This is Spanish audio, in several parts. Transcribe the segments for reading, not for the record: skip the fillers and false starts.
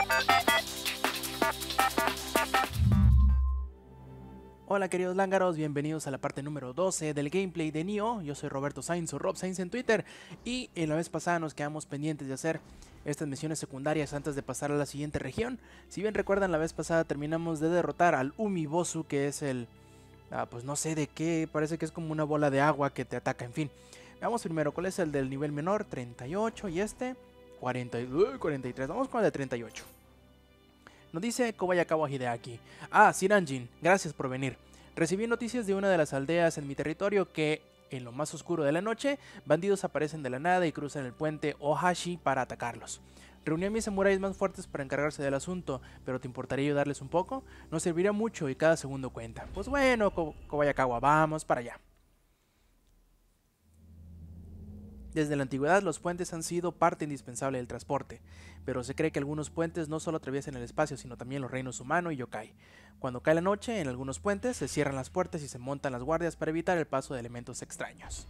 Hola queridos lángaros, bienvenidos a la parte número 12 del gameplay de Nioh. Yo soy Roberto Sainz o Rob Sainz en Twitter. Y la vez pasada nos quedamos pendientes de hacer estas misiones secundarias antes de pasar a la siguiente región. Si bien recuerdan, la vez pasada terminamos de derrotar al Umibossu, que es el... pues no sé de qué, parece que es como una bola de agua que te ataca, en fin. Veamos primero, ¿cuál es el del nivel menor? 38 y este 43, vamos con el de 38. Nos dice Kobayakawa Hideaki: Siranjin, gracias por venir. Recibí noticias de una de las aldeas en mi territorio que, en lo más oscuro de la noche, bandidos aparecen de la nada y cruzan el puente Ohashi para atacarlos. Reuní a mis samuráis más fuertes para encargarse del asunto, pero ¿te importaría ayudarles un poco? Nos servirá mucho y cada segundo cuenta. Pues bueno, Kobayakawa, vamos para allá. Desde la antigüedad los puentes han sido parte indispensable del transporte, pero se cree que algunos puentes no solo atraviesan el espacio, sino también los reinos humano y yokai. Cuando cae la noche, en algunos puentes se cierran las puertas y se montan las guardias para evitar el paso de elementos extraños.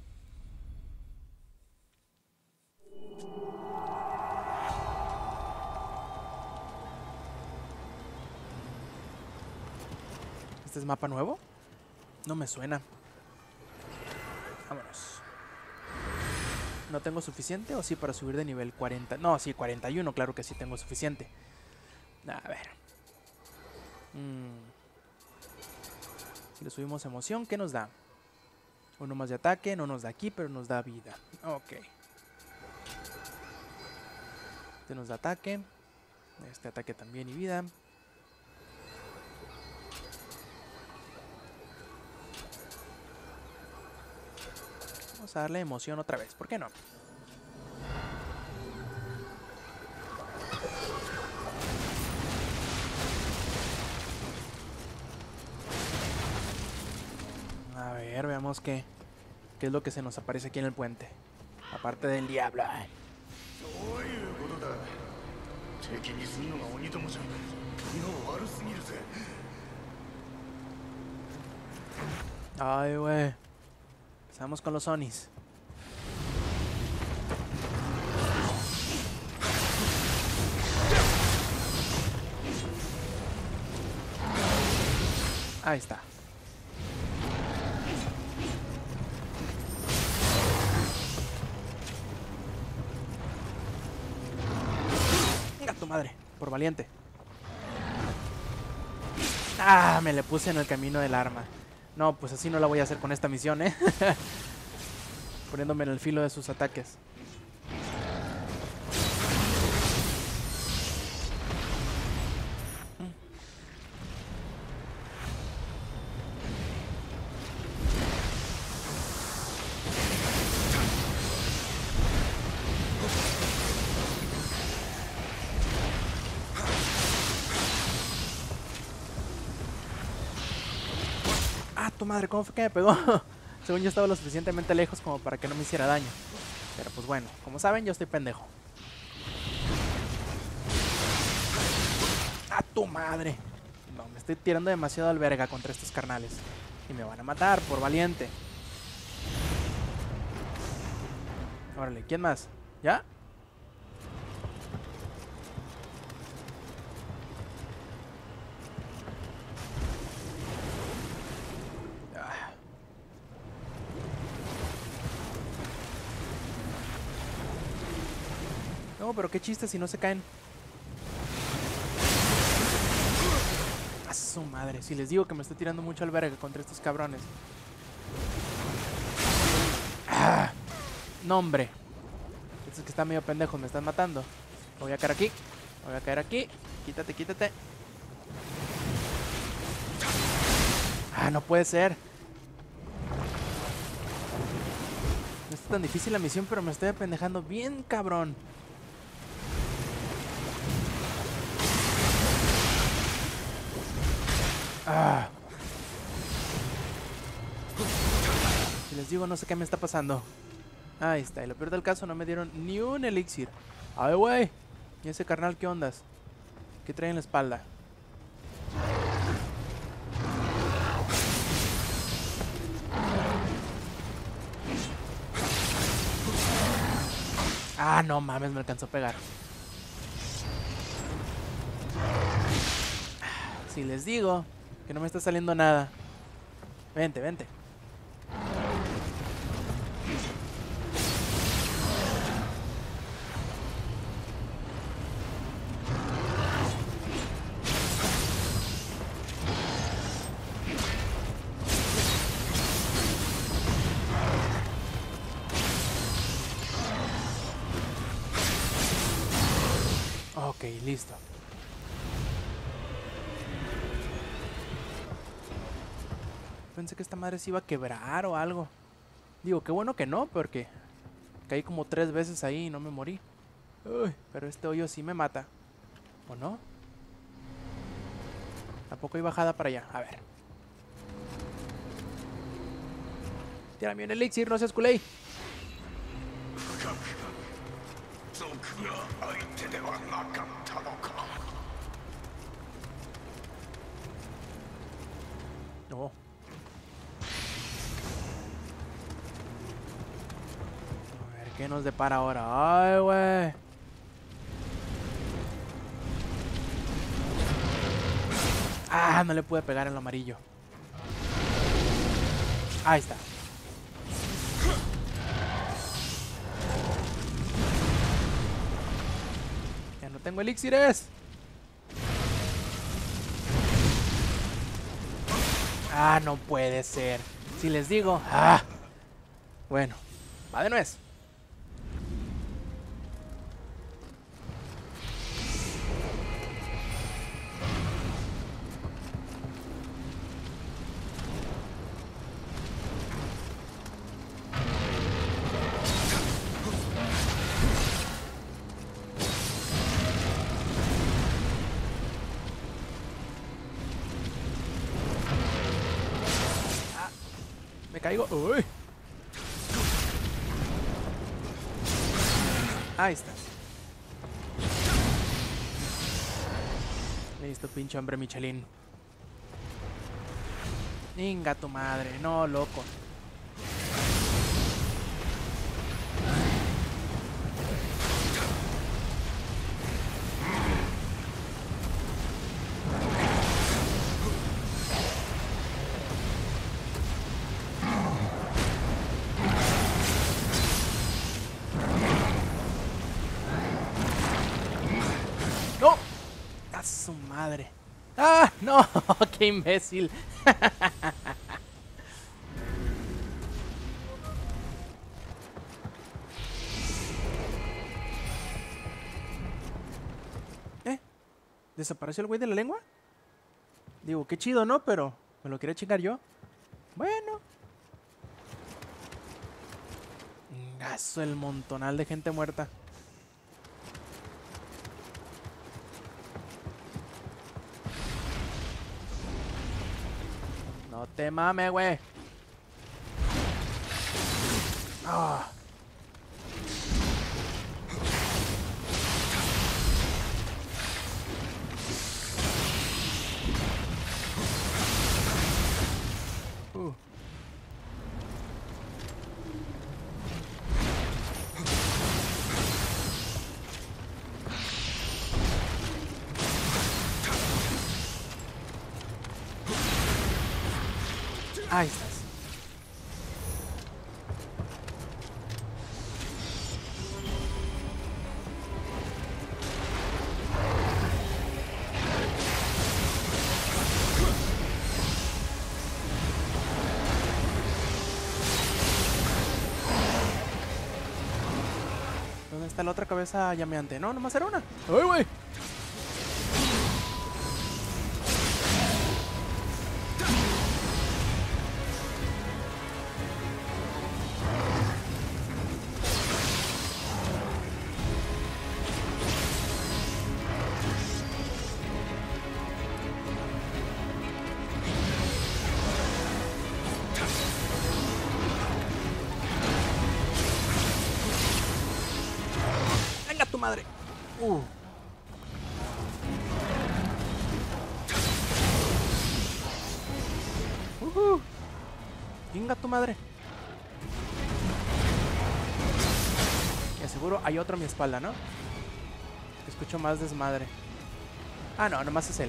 ¿Este es mapa nuevo? No me suena. Vámonos. ¿No tengo suficiente o sí para subir de nivel 40? No, sí, 41, claro que sí tengo suficiente. A ver. Si le subimos emoción, ¿qué nos da? Uno más de ataque, no nos da aquí, pero nos da vida. Ok. Este nos da ataque. Este ataque también y vida. Vamos a darle emoción otra vez, ¿por qué no? A ver, veamos qué es lo que se nos aparece aquí en el puente. Aparte del diablo. Ay, güey. Empezamos con los Onis. Ahí está. Venga tu madre, por valiente. Me le puse en el camino del arma. No, pues así no la voy a hacer con esta misión, poniéndome en el filo de sus ataques. Tu madre, ¿cómo fue que me pegó? Según yo estaba lo suficientemente lejos como para que no me hiciera daño. Pero pues bueno, como saben, yo estoy pendejo. Tu madre. No, me estoy tirando demasiado al verga contra estos carnales. Y me van a matar por valiente. Órale, ¿quién más? ¿Ya? No, pero qué chiste si no se caen. A su madre, si les digo que me estoy tirando mucho al verga contra estos cabrones. No, hombre. Estos que están medio pendejos me están matando. Voy a caer aquí. Voy a caer aquí. Quítate, quítate. No puede ser. No está tan difícil la misión, pero me estoy apendejando bien cabrón. Si les digo, no sé qué me está pasando. Ahí está, y lo peor del caso, no me dieron ni un elixir. Ay, güey. ¿Y ese carnal qué ondas? ¿Qué trae en la espalda? No mames, me alcanzó a pegar. Si les digo que no me está saliendo nada. Vente, vente. Ok, listo. Pensé que esta madre se iba a quebrar o algo. Digo, qué bueno que no, porque caí como 3 veces ahí y no me morí. Uy, pero este hoyo sí me mata. ¿O no? Tampoco hay bajada para allá. A ver. Tírame un elixir, no seas culé. No. A ver, ¿qué nos depara ahora? Ay, güey. Ah, no le pude pegar en lo amarillo. Ahí está. Ya no tengo elixires. Ah, no puede ser. Si les digo. Ah. Bueno, va de nuez. Me caigo. Uy. Ahí está. Listo, pinche hombre Michelin. Venga tu madre, no, loco. ¡No! ¡A su madre! ¡Ah! ¡No! ¡Qué imbécil! ¿Desapareció el güey de la lengua? Digo, qué chido, ¿no? Pero me lo quería chingar yo. Bueno. Gaso el montonal de gente muerta. No te mames, güey. Ah. Ahí estás. ¿Dónde está la otra cabeza llameante? No, nomás era una. ¡Ay, güey! ¡Venga tu madre! ¡Venga tu madre! Y seguro hay otro a mi espalda, ¿no? Escucho más desmadre. Ah, no, nomás es él.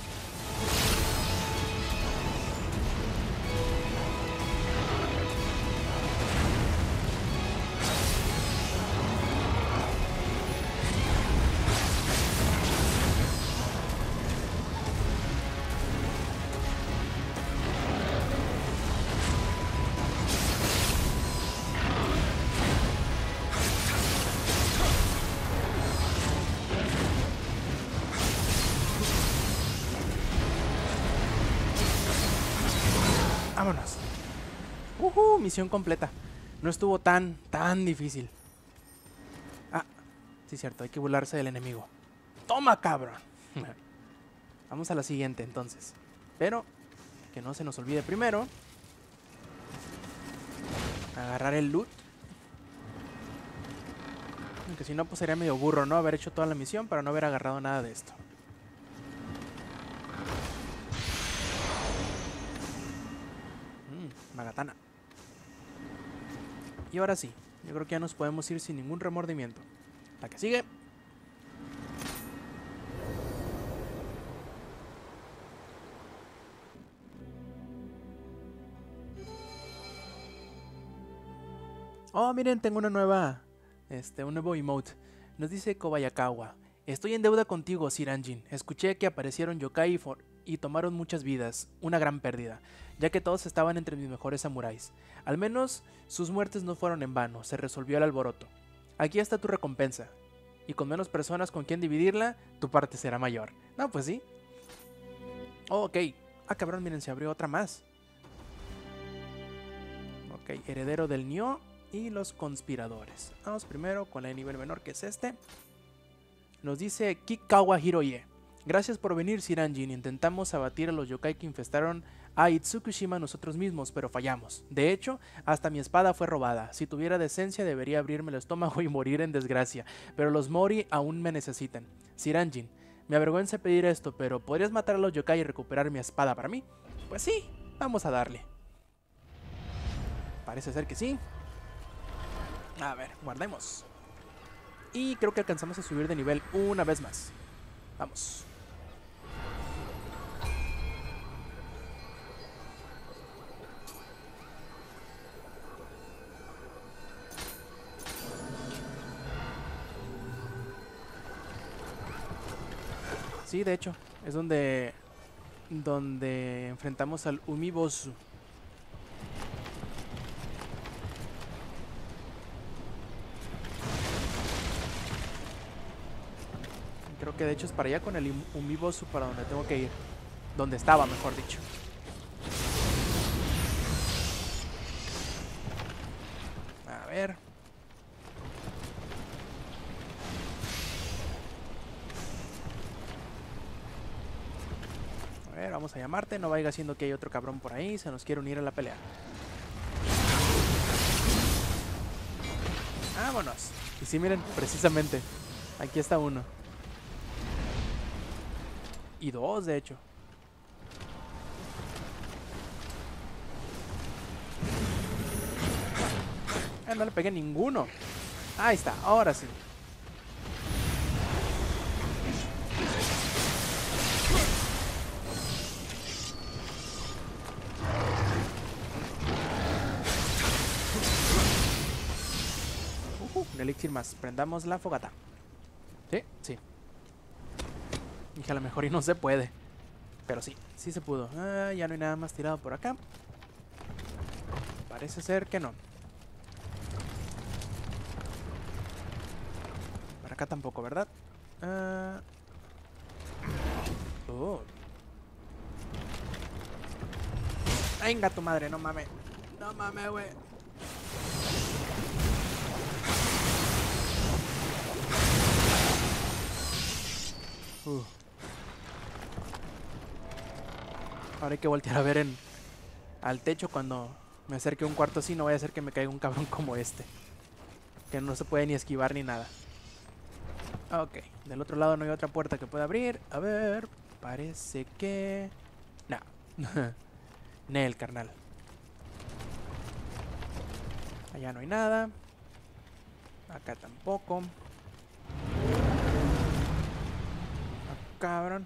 Vámonos. Misión completa. No estuvo tan difícil. Ah, sí, cierto, hay que burlarse del enemigo. ¡Toma, cabrón! Vamos a la siguiente, entonces. Pero, que no se nos olvide primero agarrar el loot. Aunque si no, pues sería medio burro, ¿no? Haber hecho toda la misión para no haber agarrado nada de esto. Magatana. Y ahora sí, yo creo que ya nos podemos ir sin ningún remordimiento. La que sigue. Oh, miren, tengo una nueva... un nuevo emote. Nos dice Kobayakawa. Estoy en deuda contigo, Sir Anjin. Escuché que aparecieron yokai y tomaron muchas vidas. Una gran pérdida, ya que todos estaban entre mis mejores samuráis. Al menos sus muertes no fueron en vano. Se resolvió el alboroto. Aquí está tu recompensa. Y con menos personas con quien dividirla, tu parte será mayor. No, pues sí. Oh, ok. Ah, cabrón, miren, se abrió otra más. Ok, heredero del Nioh y los conspiradores. Vamos primero con la de nivel menor, que es este. Nos dice Kikawa Hiroye. Gracias por venir, Sir Anjin. Intentamos abatir a los yokai que infestaron a Itsukushima nosotros mismos, pero fallamos. De hecho, hasta mi espada fue robada. Si tuviera decencia, debería abrirme el estómago y morir en desgracia. Pero los Mori aún me necesitan. Sir Anjin, me avergüenza pedir esto, pero ¿podrías matar a los yokai y recuperar mi espada para mí? Pues sí, vamos a darle. Parece ser que sí. A ver, guardemos. Y creo que alcanzamos a subir de nivel una vez más. Vamos. Sí, de hecho, es donde enfrentamos al Umibosu. Creo que de hecho es para allá con el Umibosu para donde tengo que ir. Donde estaba, mejor dicho. A ver. A ver, vamos a llamarte. No vaya siendo que hay otro cabrón por ahí. Se nos quiere unir a la pelea. Vámonos. Y sí, miren, precisamente. Aquí está uno. Y dos, de hecho. No le pegué ninguno. Ahí está, ahora sí. Un elixir más. Prendamos la fogata. Sí, sí. Dije, a lo mejor y no se puede. Pero sí, sí se pudo. Ya no hay nada más tirado por acá. Parece ser que no. Por acá tampoco, ¿verdad? Venga tu madre, no mames. No mames, güey. Ahora hay que voltear a ver al techo cuando me acerque a un cuarto así. No vaya a ser que me caiga un cabrón como este, que no se puede ni esquivar ni nada. Ok, del otro lado no hay otra puerta que pueda abrir. A ver, parece que... No. Nel, carnal. Allá no hay nada. Acá tampoco. cabrón.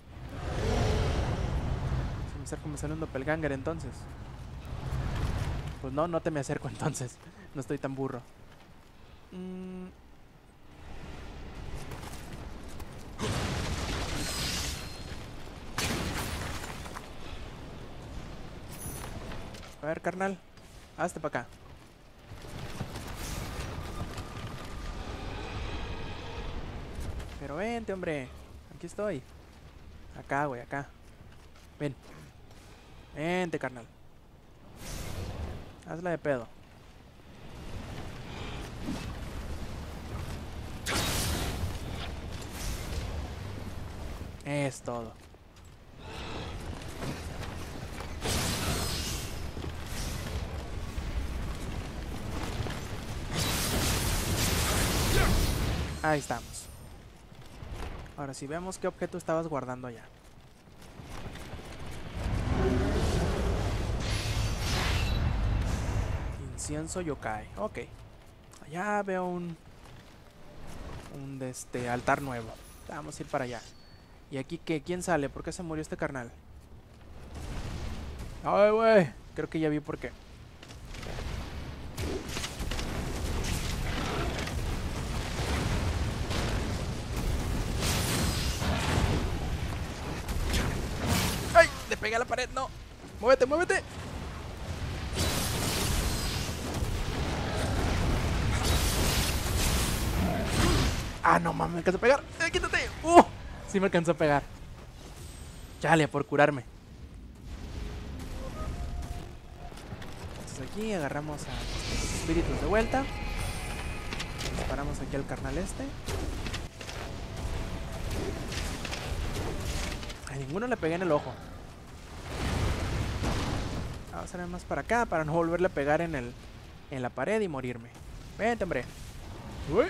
Se me acerco, me sale un doppelganger entonces. Pues no, no te me acerco entonces. No estoy tan burro. A ver, carnal. Hazte para acá. Pero vente, hombre. Aquí estoy. Acá, güey, acá. Ven. Vente, carnal. Hazla de pedo. Es todo. Ahí estamos. Ahora sí, vemos qué objeto estabas guardando allá. Incienso yokai. Ok. Allá veo un altar nuevo. Vamos a ir para allá. ¿Y aquí qué? ¿Quién sale? ¿Por qué se murió este carnal? Ay, güey. Creo que ya vi por qué. ¡Ay! Le pegué a la pared, no. ¡Muévete, muévete! Ah, no mames, me alcanzó a pegar. ¡Quítate! Sí me alcanzó a pegar. Chale, por curarme. Entonces aquí agarramos a los espíritus de vuelta. Disparamos aquí al carnal este. A ninguno le pegué en el ojo. Vamos a ver más para acá para no volverle a pegar en la pared y morirme. Vente, hombre. Uy.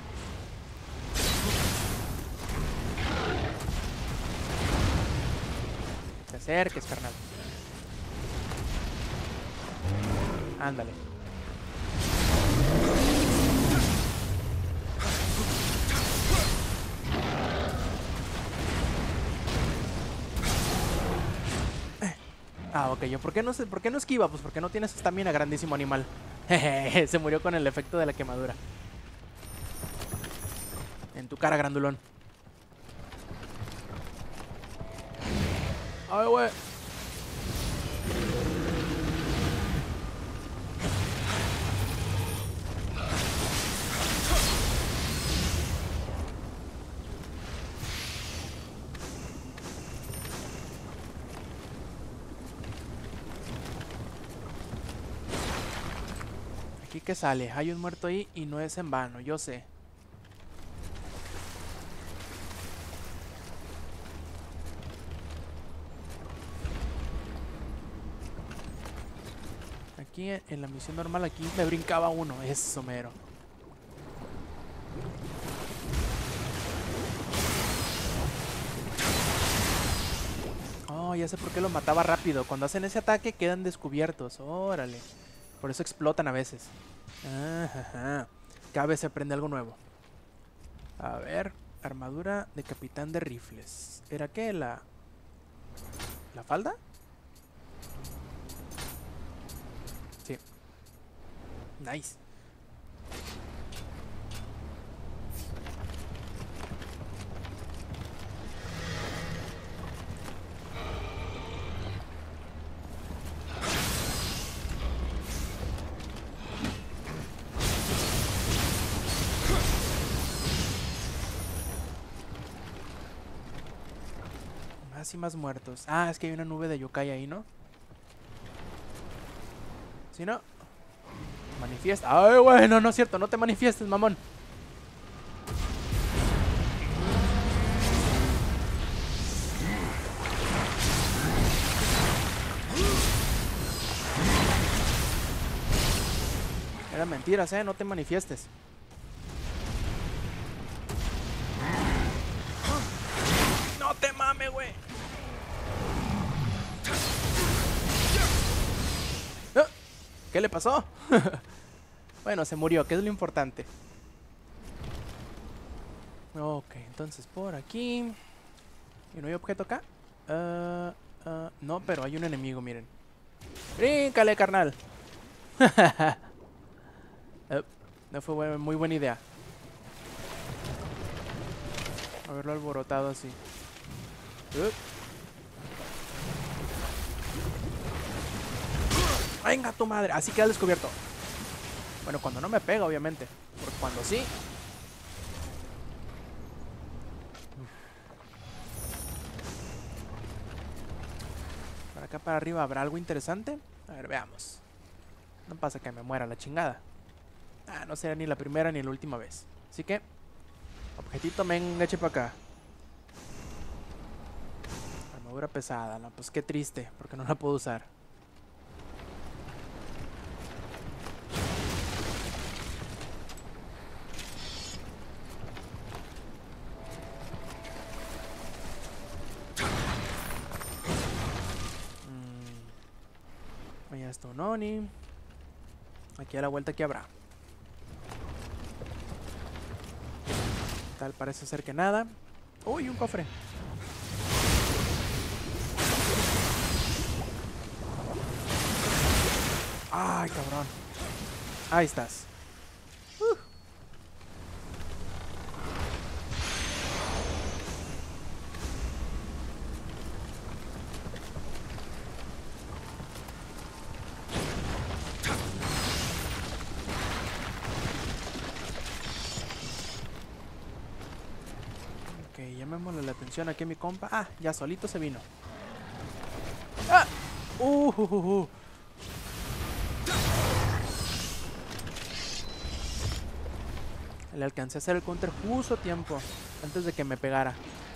Te acerques, carnal. Ándale. Ah, ok, yo, ¿por qué no esquiva? Pues porque no tienes estamina, grandísimo animal. Jeje, se murió con el efecto de la quemadura. En tu cara, grandulón. Ay, güey. Aquí que sale, hay un muerto ahí y no es en vano, yo sé. Aquí en la misión normal, aquí me brincaba uno, eso mero. Oh, ya sé por qué lo mataba rápido. Cuando hacen ese ataque quedan descubiertos, órale. Por eso explotan a veces. Ajá. Cada vez se aprende algo nuevo. A ver, armadura de capitán de rifles. ¿Era qué? ¿La falda? Sí. Nice. Más y más muertos. Ah, es que hay una nube de yokai ahí, ¿no? Si no, manifiesta. Ay, bueno, no es cierto, no te manifiestes, mamón. Eran mentiras, no te manifiestes. No te mames, güey. ¿Qué le pasó? Bueno, se murió, que es lo importante. Ok, entonces por aquí. ¿Y no hay objeto acá? No, pero hay un enemigo, miren. ¡Bríncale, carnal! No fue muy buena idea haberlo alborotado así. ¡Venga tu madre! Así queda descubierto. Bueno, cuando no me pega, obviamente. Porque cuando sí... Por acá para arriba habrá algo interesante. A ver, veamos. No pasa que me muera la chingada. No será ni la primera ni la última vez. Así que... Objetito, venga, eche para acá. Armadura pesada. No, pues qué triste. Porque no la puedo usar. Allá está un Oni. Aquí a la vuelta que habrá. Tal parece ser que nada. ¡Uy! Un cofre. ¡Ay, cabrón! Ahí estás. Ok, llamémosle la atención aquí a mi compa. Ah, ya solito se vino. ¡Ah! Le alcancé a hacer el counter justo a tiempo. Antes de que me pegara.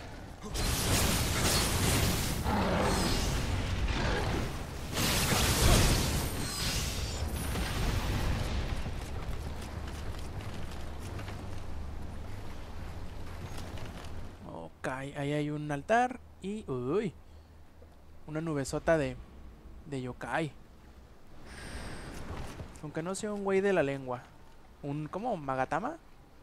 Ok, ahí hay un altar. Y... ¡Uy! Una nubesota de yokai. Aunque no sea un güey de la lengua. ¿Cómo? ¿Magatama?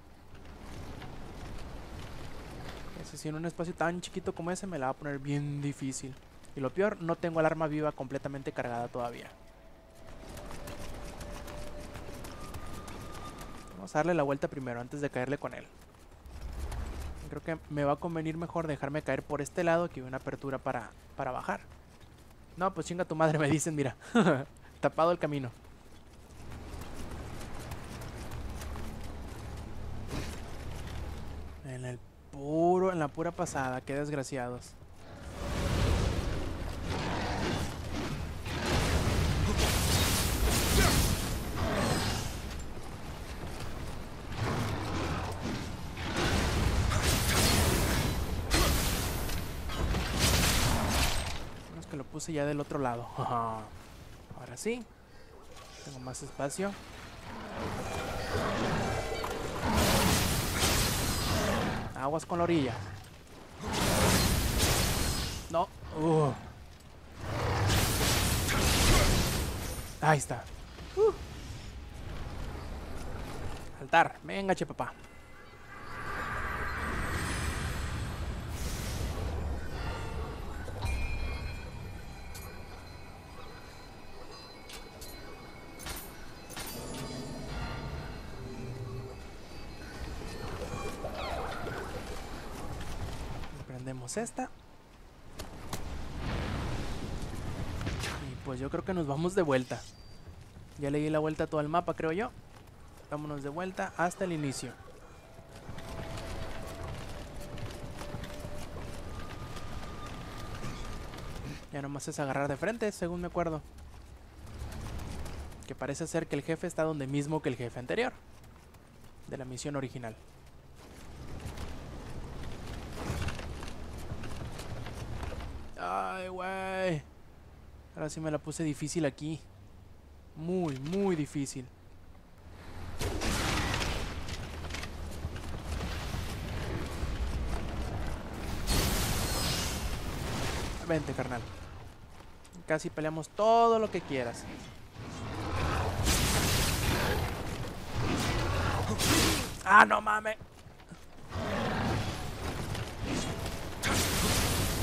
Ese sí, en un espacio tan chiquito como ese me la va a poner bien difícil. Y lo peor, no tengo el arma viva completamente cargada todavía. Vamos a darle la vuelta primero antes de caerle con él. Creo que me va a convenir mejor dejarme caer por este lado que una apertura para bajar. No, pues chinga tu madre, me dicen, mira. Tapado el camino. En la pura pasada, qué desgraciados. Es que lo puse ya del otro lado. Ahora sí. Tengo más espacio. Aguas con la orilla. No. Ahí está. Altar. Venga, che papá. Prendemos esta. Y pues yo creo que nos vamos de vuelta. Ya le di la vuelta a todo el mapa, creo yo. Vámonos de vuelta hasta el inicio. Ya nomás es agarrar de frente, según me acuerdo. Que parece ser que el jefe está donde mismo que el jefe anterior. De la misión original. Ay, güey. Ahora sí me la puse difícil aquí. Muy, muy difícil. Vente, carnal. Casi peleamos todo lo que quieras. ¡Ah, no mames!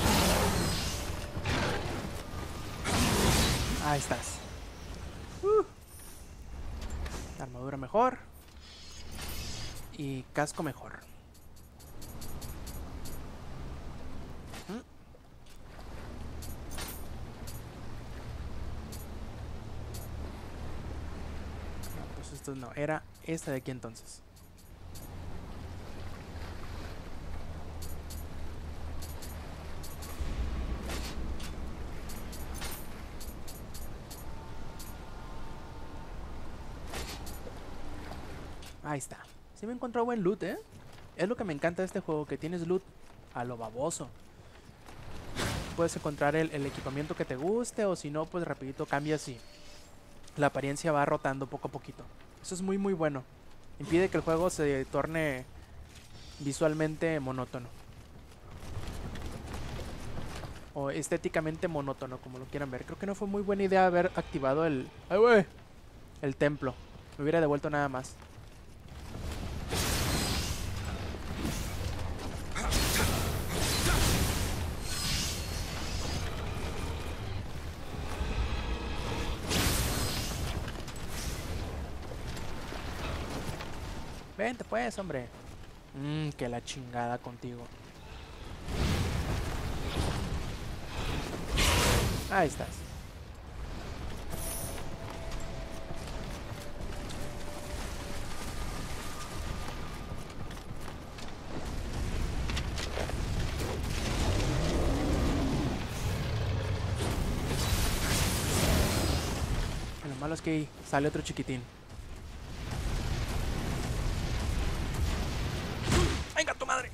Ahí estás. Armadura mejor. Y casco mejor. No, pues esto no. Era esta de aquí entonces. Ahí está. Sí me encontró buen loot, ¿eh? Es lo que me encanta de este juego, que tienes loot a lo baboso. Puedes encontrar el equipamiento que te guste, o si no, pues rapidito cambias y la apariencia va rotando poco a poquito. Eso es muy muy bueno. Impide que el juego se torne visualmente monótono. O estéticamente monótono, como lo quieran ver. Creo que no fue muy buena idea haber activado el... ¡Ay, güey! El templo. Me hubiera devuelto nada más. Vente pues, hombre. Que la chingada contigo. Ahí estás. Lo malo es que sale otro chiquitín. ¡Venga, tu madre!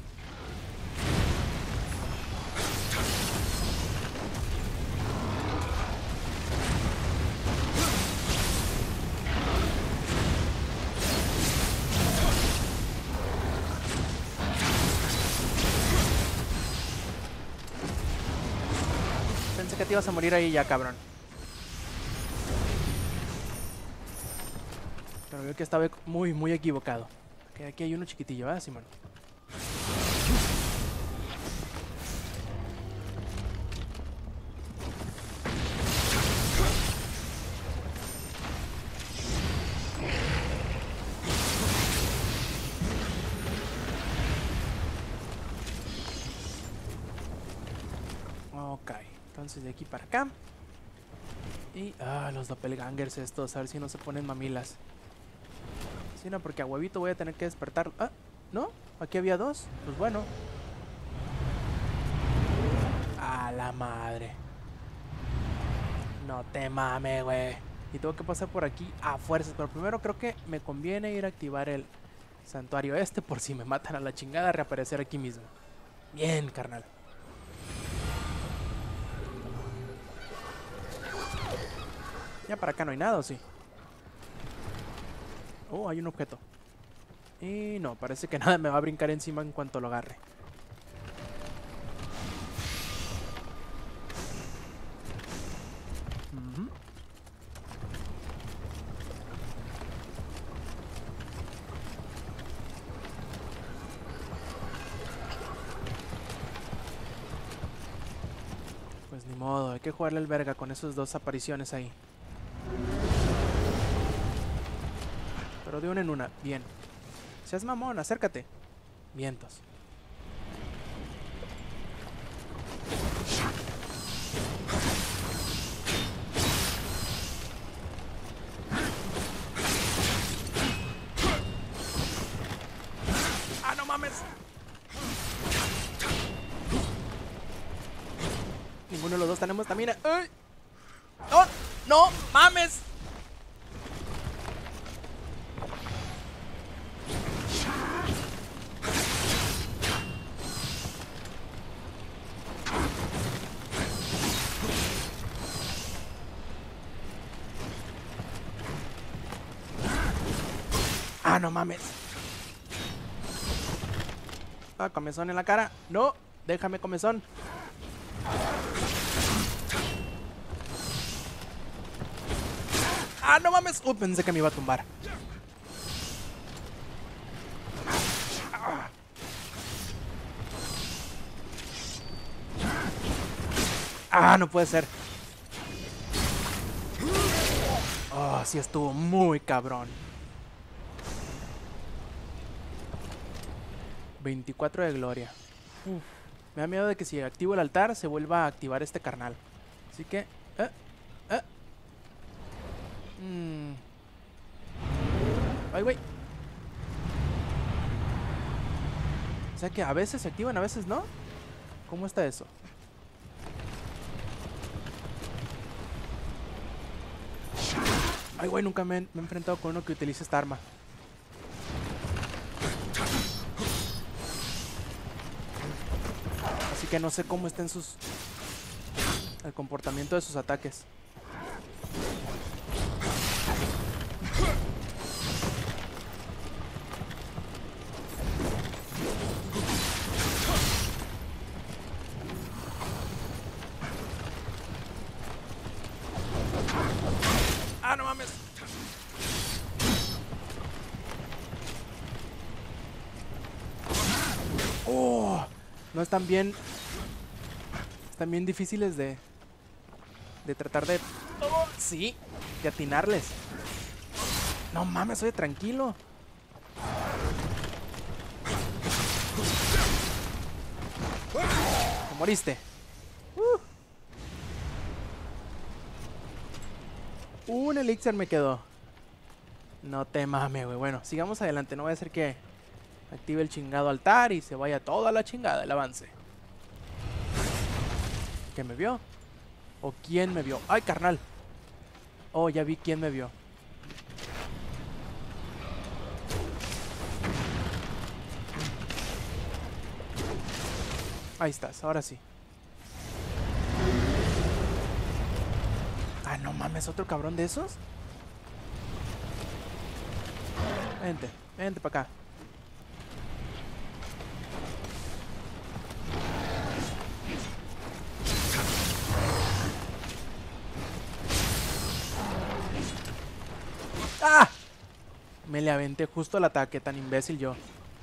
Pensé que te ibas a morir ahí ya, cabrón. Pero veo que estaba muy, muy equivocado. Okay, aquí hay uno chiquitillo, ¿verdad, Simón? Ok, entonces de aquí para acá. Y... los doppelgangers estos, a ver si no se ponen mamilas. Sí, no, porque a huevito voy a tener que despertar. Ah, ¿no? Aquí había dos. Pues bueno. A la madre. No te mames, güey. Y tengo que pasar por aquí a fuerzas. Pero primero creo que me conviene ir a activar el santuario este, por si me matan a la chingada, reaparecer aquí mismo. Bien, carnal. Ya para acá no hay nada, ¿o sí? Oh, hay un objeto. Y no, parece que nada me va a brincar encima en cuanto lo agarre. Pues ni modo, hay que jugarle el verga con esas dos apariciones ahí. Pero de una en una, bien. Seas mamón, acércate. Vientos. ¡Ah, no mames! Ninguno de los dos tenemos estamina. ¡Ay! ¡No! ¡No mames! ¡Ah, no mames! Ah, comezón en la cara. ¡No! Déjame comezón. ¡Ah, no mames! Pensé que me iba a tumbar. ¡Ah, no puede ser! Oh, sí estuvo muy cabrón. 24 de gloria. Uf. Me da miedo de que si activo el altar se vuelva a activar este carnal. Así que... Ay, güey. O sea que a veces se activan, a veces no. ¿Cómo está eso? Ay, güey, nunca me he enfrentado con uno que utilice esta arma. Así que no sé cómo estén el comportamiento de sus ataques. ¡Ah, no mames! ¡Oh! No están bien... Están bien difíciles de tratar de... ¡Oh! Sí, de atinarles. No mames, oye, tranquilo. Te moriste. Un elixir me quedó. No te mames, güey. Bueno, sigamos adelante. No voy a hacer que active el chingado altar y se vaya toda la chingada el avance. ¿Qué me vio? ¿O quién me vio? ¡Ay, carnal! Oh, ya vi quién me vio. Ahí estás, ahora sí. Ah, no mames, ¿otro cabrón de esos? Vente, vente para acá. ¡Ah! Me le aventé justo el ataque, tan imbécil yo.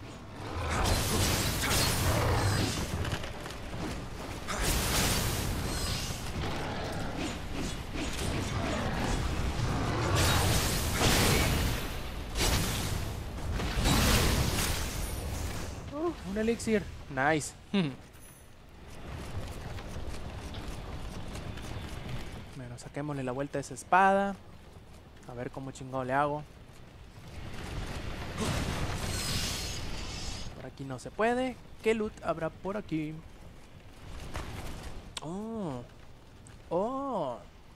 Un elixir. Nice. Bueno, saquémosle la vuelta a esa espada. A ver cómo chingado le hago. Por aquí no se puede. ¿Qué loot habrá por aquí? Oh. Oh.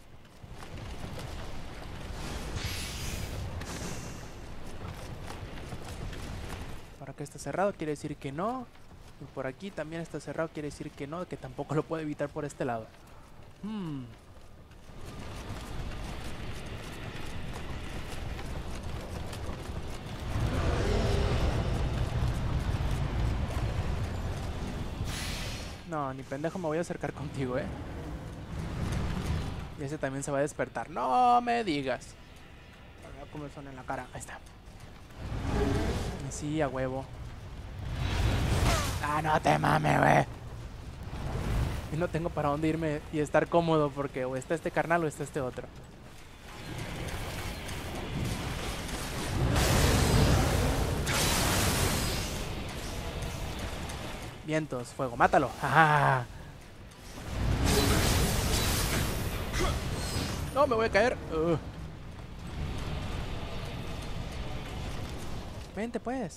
Por acá está cerrado, quiere decir que no. Y por aquí también está cerrado, quiere decir que no, que tampoco lo puedo evitar por este lado. No, ni pendejo me voy a acercar contigo, Y ese también se va a despertar. No me digas. Me voy a comer son en la cara. Ahí está. Sí, a huevo. Ah, no te mames, güey. Y no tengo para dónde irme y estar cómodo porque o está este carnal o está este otro. Vientos, fuego, mátalo. ¡Ah! No, me voy a caer. Vente pues.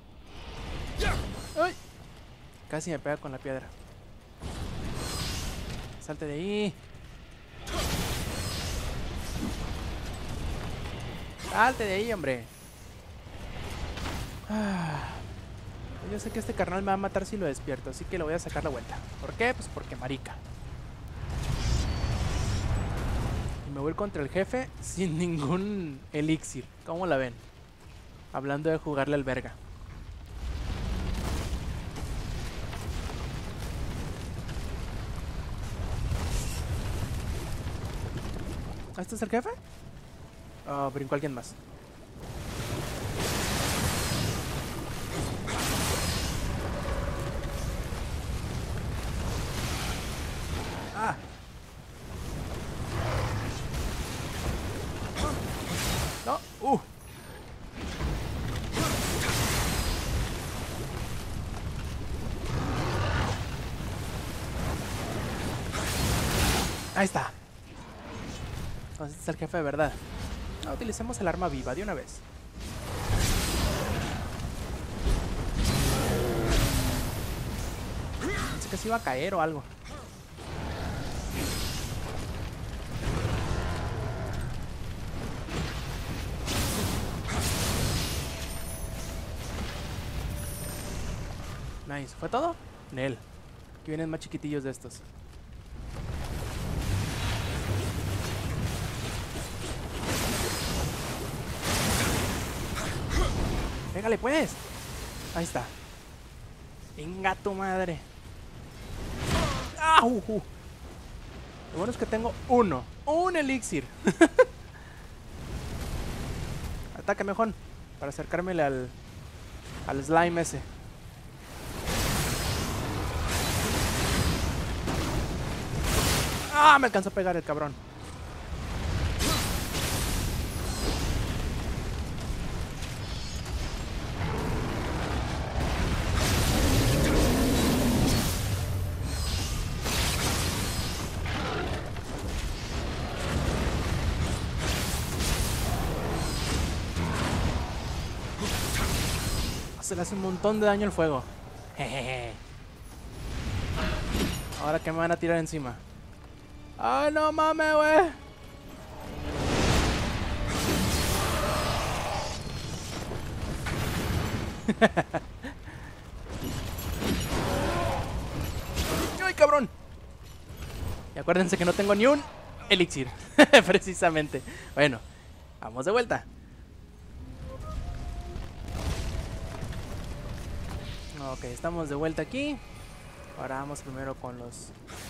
¡Ay! Casi me pega con la piedra. Salte de ahí. Salte de ahí, hombre. Yo sé que este carnal me va a matar si lo despierto, así que le voy a sacar la vuelta. ¿Por qué? Pues porque marica. Y me voy contra el jefe sin ningún elixir. ¿Cómo la ven? Hablando de jugarle al verga. ¿Este es el jefe? Oh, brincó alguien más. Ah. Ahí está. Entonces este es el jefe de verdad. No, utilicemos el arma viva de una vez. Pensé que se iba a caer o algo. Nice. ¿Fue todo? Nel. Aquí vienen más chiquitillos de estos. Pégale pues. Ahí está. Venga tu madre. ¡Ah! Lo bueno es que tengo un elixir. Ataque mejor. Para acercármele al slime ese. ¡Ah! Me alcanzó a pegar el cabrón. Se le hace un montón de daño el fuego. Jejeje. Ahora que me van a tirar encima. ¡Ay, no mames, güey! ¡Ay, cabrón! Y acuérdense que no tengo ni un elixir. Precisamente. Bueno, vamos de vuelta. Ok, estamos de vuelta aquí. Ahora vamos primero con los...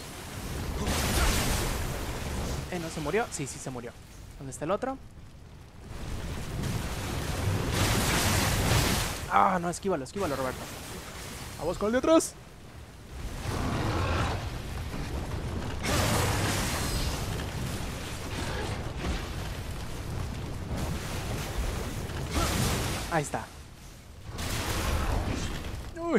¿no se murió? Sí, sí se murió. ¿Dónde está el otro? Ah, no, esquívalo, Roberto. Vamos con el de atrás. Ahí está. Uy.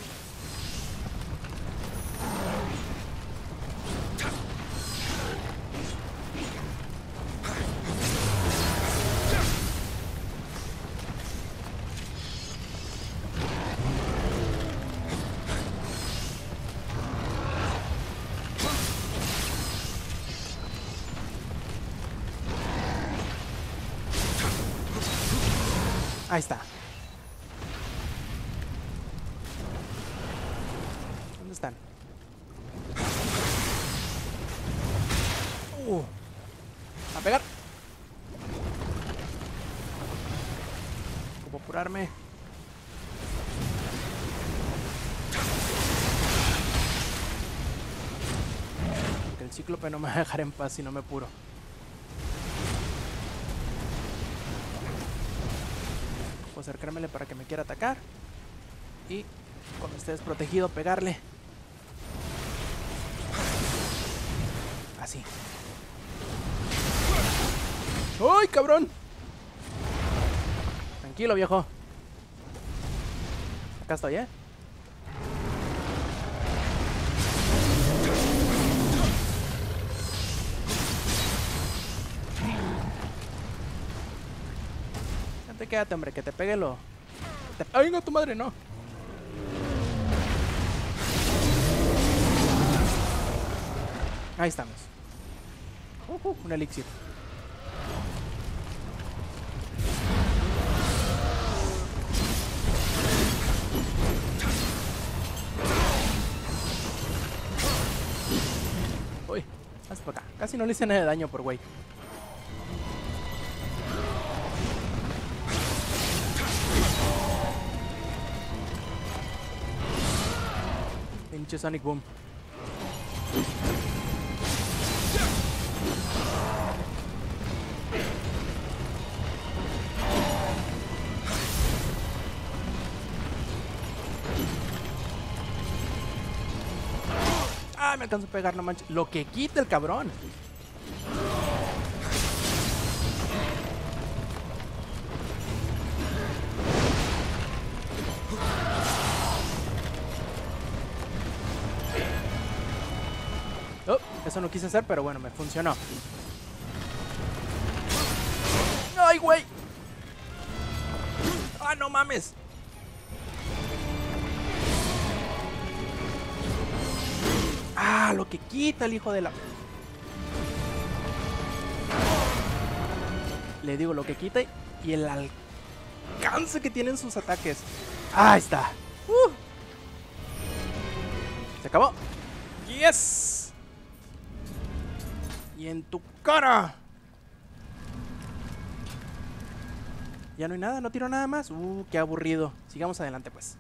Ahí está. ¿Dónde están? A pegar. ¿Cómo apurarme? Que el cíclope no me va a dejar en paz si no me apuro. Puedo acercármele para que me quiera atacar. Y cuando esté desprotegido, pegarle. Así. ¡Ay, cabrón! Tranquilo, viejo. Acá estoy, ¿eh? Quédate, hombre, que te pegue lo... ¡Ay, no, tu madre, no! Ahí estamos. Un elixir. Uy, hasta por acá. Casi no le hice nada de daño por güey. Pinche Sonic Boom. Ah, me alcanzó a pegar, no manches. Lo que quita el cabrón. Oh, eso no quise hacer, pero bueno, me funcionó. ¡Ay, güey! ¡Ah, no mames! ¡Ah, lo que quita el hijo de la... Le digo lo que quita y el alcance que tienen sus ataques. ¡Ah, ahí está! ¡Se acabó! ¡Yes! ¡Y en tu cara! Ya no hay nada, no tiro nada más. Qué aburrido. Sigamos adelante, pues.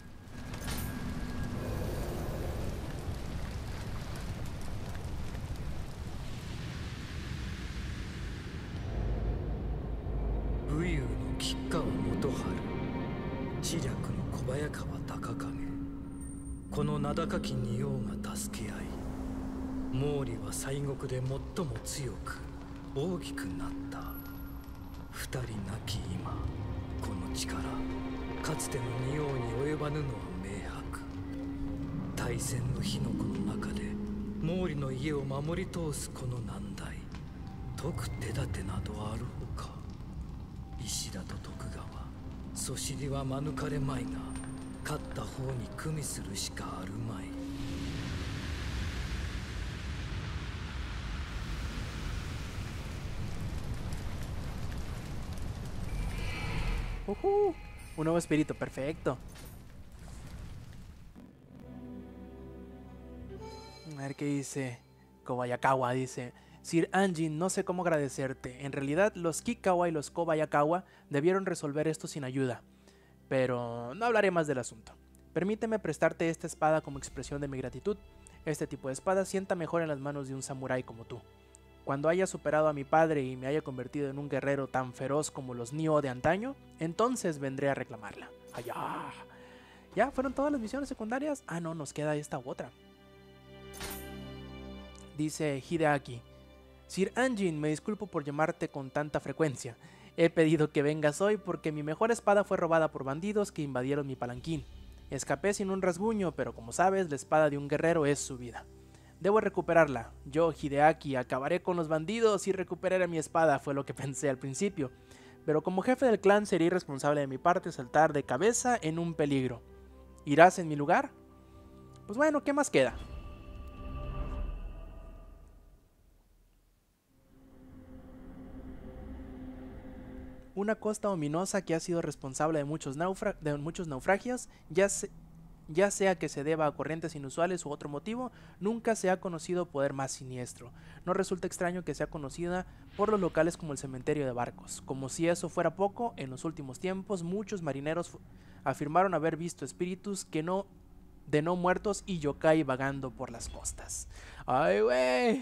Un nuevo espíritu, perfecto. A ver qué dice Kobayakawa. Dice: Sir Anjin, no sé cómo agradecerte. En realidad los Kikkawa y los Kobayakawa debieron resolver esto sin ayuda, pero no hablaré más del asunto. Permíteme prestarte esta espada como expresión de mi gratitud. Este tipo de espada sienta mejor en las manos de un samurái como tú. Cuando haya superado a mi padre y me haya convertido en un guerrero tan feroz como los Nioh de antaño, entonces vendré a reclamarla. ¡Allá! ¿Ya fueron todas las misiones secundarias? Ah, no, nos queda esta u otra. Dice Hideaki: Sir Anjin, me disculpo por llamarte con tanta frecuencia. He pedido que vengas hoy porque mi mejor espada fue robada por bandidos que invadieron mi palanquín. Escapé sin un rasguño, pero como sabes, la espada de un guerrero es su vida. Debo recuperarla. Yo, Hideaki, acabaré con los bandidos y recuperaré mi espada, fue lo que pensé al principio. Pero como jefe del clan sería irresponsable de mi parte saltar de cabeza en un peligro. ¿Irás en mi lugar? Pues bueno, ¿qué más queda? Una costa ominosa que ha sido responsable de muchos naufragios, ya sea que se deba a corrientes inusuales u otro motivo, nunca se ha conocido poder más siniestro. No resulta extraño que sea conocida por los locales como el cementerio de barcos. Como si eso fuera poco, en los últimos tiempos muchos marineros afirmaron haber visto espíritus de no muertos y yokai vagando por las costas. ¡Ay, güey!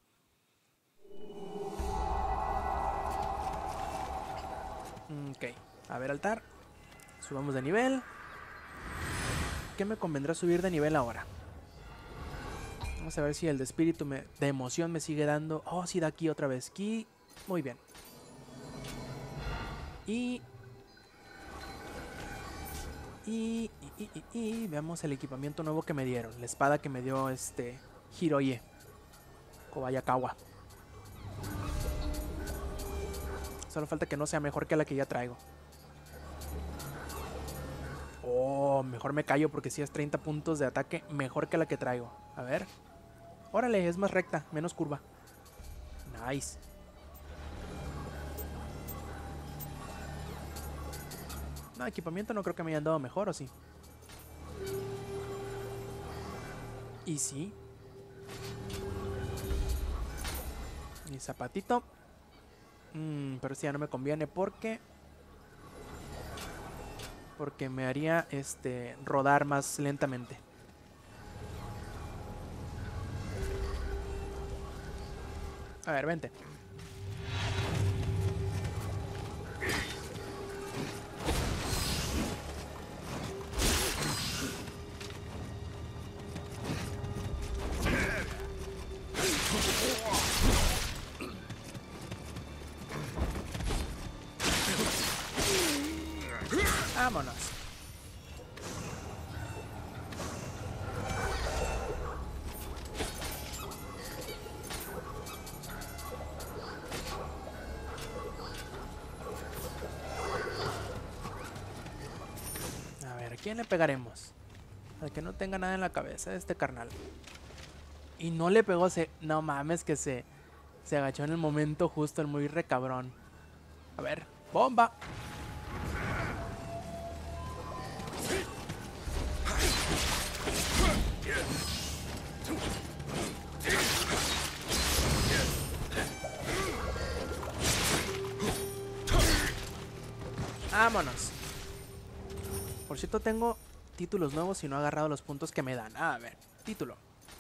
Ok, a ver, altar. Subamos de nivel. ¿Qué me convendrá subir de nivel ahora? Vamos a ver si el de espíritu de emoción me sigue dando. Oh, sí, da aquí otra vez. Ki. Muy bien. Y veamos el equipamiento nuevo que me dieron. La espada que me dio Hiroye Kobayakawa. Solo falta que no sea mejor que la que ya traigo. Oh, mejor me callo porque si es 30 puntos de ataque, mejor que la que traigo. A ver. Órale, es más recta, menos curva. Nice. No, equipamiento no creo que me hayan dado mejor, ¿o sí? Y sí. Mi zapatito. Pero sí, ya no me conviene porque me haría rodar más lentamente. A ver, vente. Vámonos. quién le pegaremos? Al que no tenga nada en la cabeza, este carnal. Y no le pegó, no mames que se agachó en el momento justo, el muy recabrón. A ver, bomba. Vámonos. Por cierto, tengo títulos nuevos y no he agarrado los puntos que me dan. A ver, título.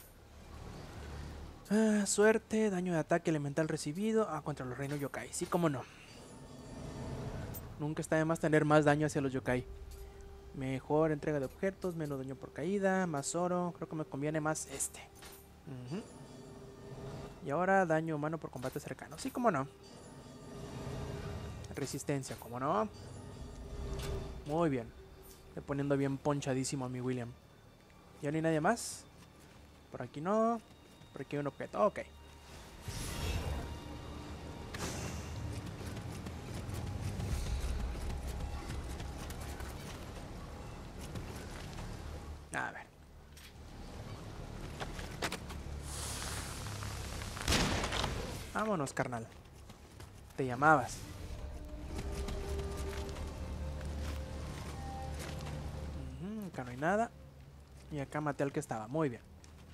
Suerte, daño de ataque elemental recibido. Contra los reinos yokai. Sí, cómo no. Nunca está de más tener más daño hacia los yokai. Mejor entrega de objetos, menos daño por caída, más oro. Creo que me conviene más este. Y ahora daño humano por combate cercano. Sí, cómo no. Resistencia, cómo no. Muy bien. Estoy poniendo bien ponchadísimo a mi William. ¿Ya no hay nadie más? Por aquí no. Por aquí hay un objeto. Ok. A ver. Vámonos, carnal. Te llamabas. Acá no hay nada. Y acá maté al que estaba. Muy bien.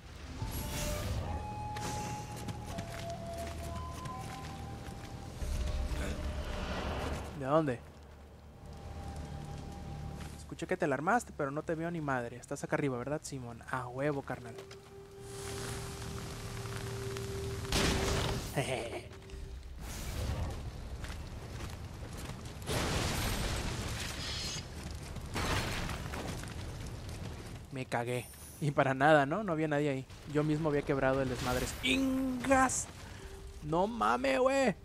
¿De dónde? Escuché que te alarmaste, pero no te veo ni madre. Estás acá arriba, ¿verdad, Simón? A huevo, carnal. Jeje. Me cagué. Y para nada, ¿no? No había nadie ahí. Yo mismo había quebrado el desmadre. ¡Ingas! ¡No mames, güey!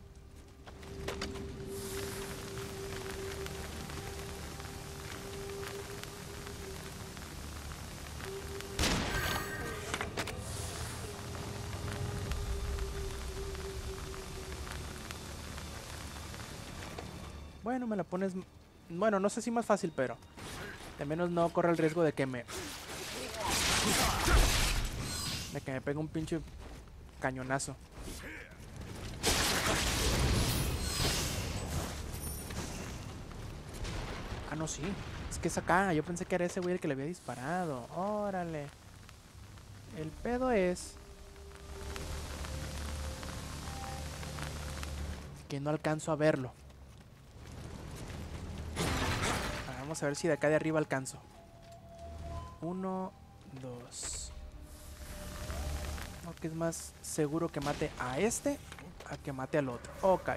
Bueno, me la pones... Bueno, no sé si más fácil, pero... De menos no corre el riesgo de que me... De que me pegue un pinche cañonazo. Ah, no, sí. Es que es acá. Yo pensé que era ese güey el que le había disparado. Órale. El pedo es... que no alcanzo a verlo. Vamos a ver si de acá de arriba alcanzo. 1, 2. Que es más seguro que mate a este a que mate al otro. Ok.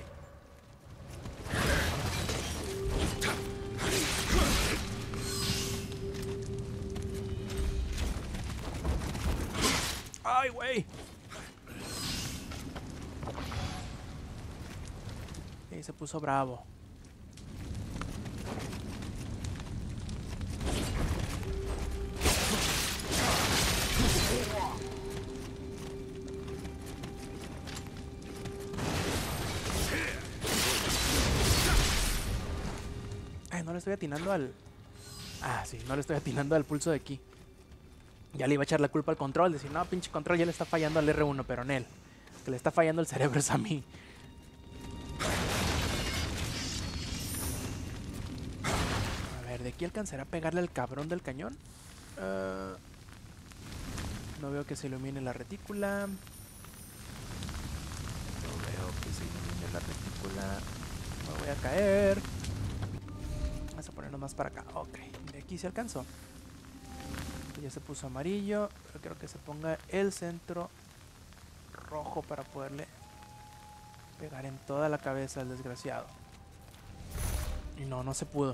¡Ay, güey! Y se puso bravo. No le estoy atinando al... sí, no le estoy atinando al pulso de aquí. Ya le iba a echar la culpa al control. Decir, no, pinche control ya le está fallando al R1, pero en él. Que le está fallando el cerebro es a mí. A ver, ¿de aquí alcanzará a pegarle al cabrón del cañón? No veo que se ilumine la retícula. No veo que se ilumine la retícula. Me voy a caer. Vamos a ponernos más para acá. Ok, de aquí se alcanzó. Ya se puso amarillo. Pero quiero que se ponga el centro rojo para poderle pegar en toda la cabeza al desgraciado. Y no, no se pudo.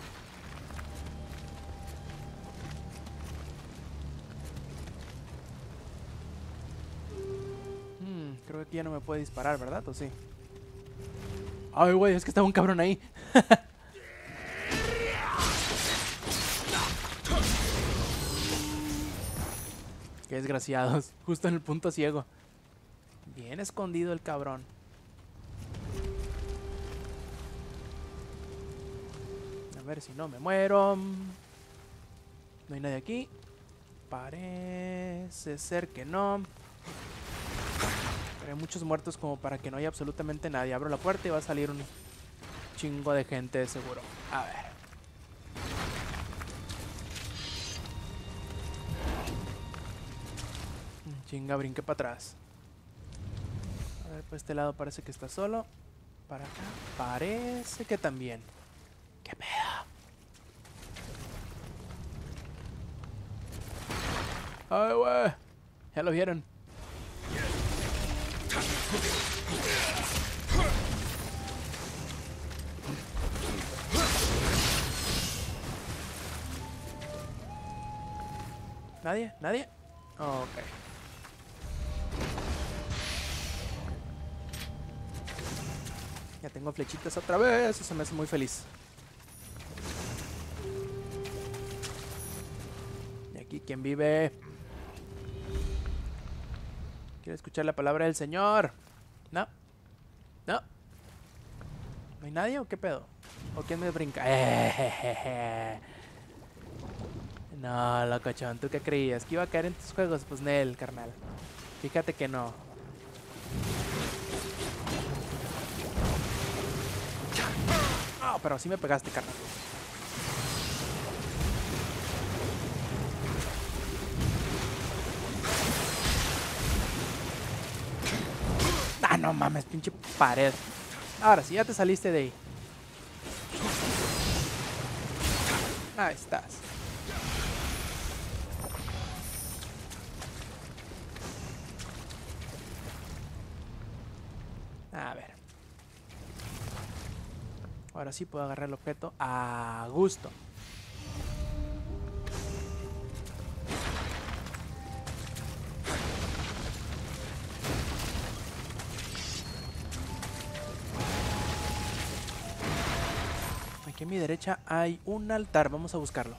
Creo que aquí ya no me puede disparar, ¿verdad? ¿O sí? Ay, güey, es que estaba un cabrón ahí. Qué desgraciados. Justo en el punto ciego. Bien escondido el cabrón. A ver si no me muero. No hay nadie aquí. Parece ser que no. Pero hay muchos muertos como para que no haya absolutamente nadie. Abro la puerta y va a salir un chingo de gente de seguro. A ver. Chinga, brinqué para atrás. A ver, por este lado parece que está solo. Para acá parece que también. ¿Qué pedo? ¡Ay, güey! Ya lo vieron. ¿Nadie? ¿Nadie? Ok. Ya tengo flechitas otra vez. Eso me hace muy feliz. Y aquí, ¿quién vive? Quiero escuchar la palabra del Señor. No. No. ¿No hay nadie o qué pedo? ¿O quién me brinca? No, locochón. ¿Tú qué creías? ¿Que iba a caer en tus juegos? Pues Nel, carnal. Fíjate que no. No, pero sí me pegaste, carnal. Ah, no mames, pinche pared. Ahora sí, ya te saliste de ahí. Ahí estás. A ver. Ahora sí puedo agarrar el objeto a gusto. Aquí a mi derecha hay un altar. Vamos a buscarlo.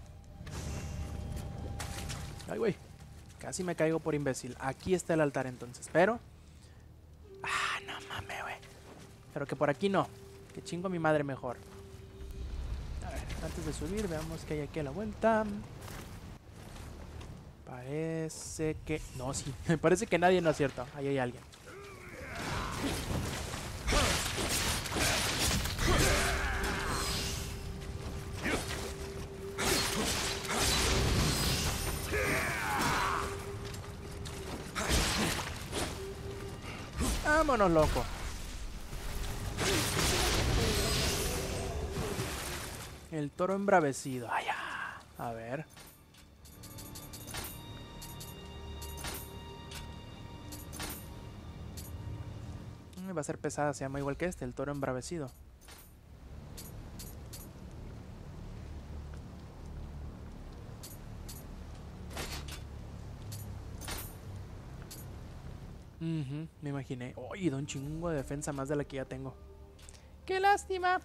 Ay, güey. Casi me caigo por imbécil. Aquí está el altar entonces. Pero... ah, no mames, güey. Pero que por aquí no. Que chingo a mi madre mejor. A ver, antes de subir, veamos qué hay aquí a la vuelta. Parece que... no, sí. Me parece que nadie, no es cierto. Ahí hay alguien. Vámonos, loco. El toro embravecido. Ay, a ver. Va a ser pesada, se llama igual que este, el toro embravecido. Me imaginé. Oye, da un chingo de defensa más de la que ya tengo. ¡Qué lástima!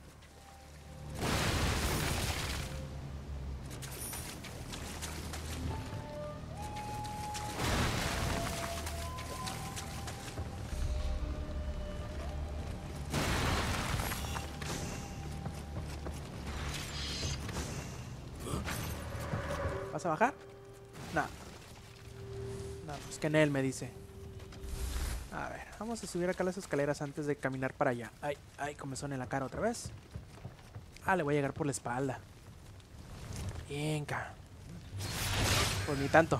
¿Vas a bajar? No. No, pues que en él me dice. A ver, vamos a subir acá las escaleras antes de caminar para allá. Ay, ay, comezón en la cara otra vez. Ah, le voy a llegar por la espalda. Venga. Pues ni tanto.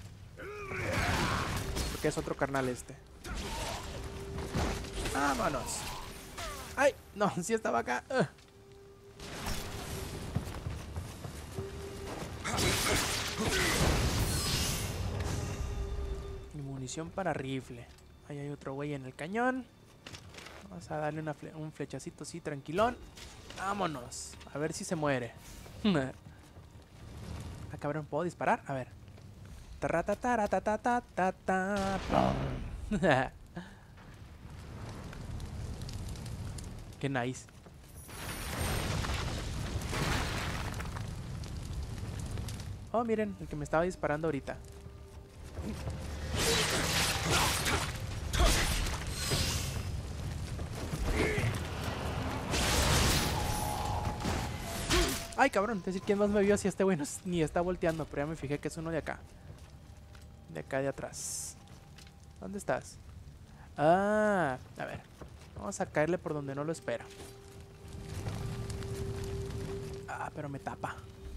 Porque es otro carnal este. Vámonos. Ay, no, sí estaba acá. Y munición para rifle. Ahí hay otro güey en el cañón. Vamos a darle un flechacito así, tranquilón. Vámonos. A ver si se muere. Ah, cabrón, ¿puedo disparar? A ver. Qué nice. Oh, miren, el que me estaba disparando ahorita. Ay, cabrón, es decir, ¿quién más me vio si este güey ni está volteando? Pero ya me fijé que es uno de acá. De acá de atrás. ¿Dónde estás? Ah, a ver. Vamos a caerle por donde no lo espera. Ah, pero me tapa.